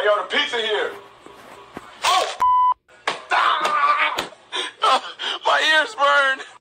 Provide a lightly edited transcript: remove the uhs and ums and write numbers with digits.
yo, the pizza here. Oh! My ears burn.